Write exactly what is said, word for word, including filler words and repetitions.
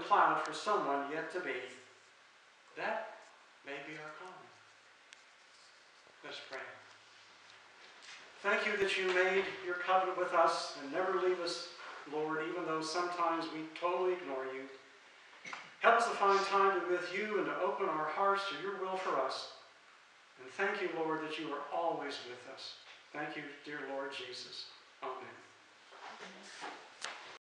the cloud for someone yet to be. That may be our calling. Let's pray. Thank you that you made your covenant with us and never leave us, Lord, even though sometimes we totally ignore you. Help us to find time to be with you and to open our hearts to your will for us. And thank you, Lord, that you are always with us. Thank you, dear Lord Jesus. Amen.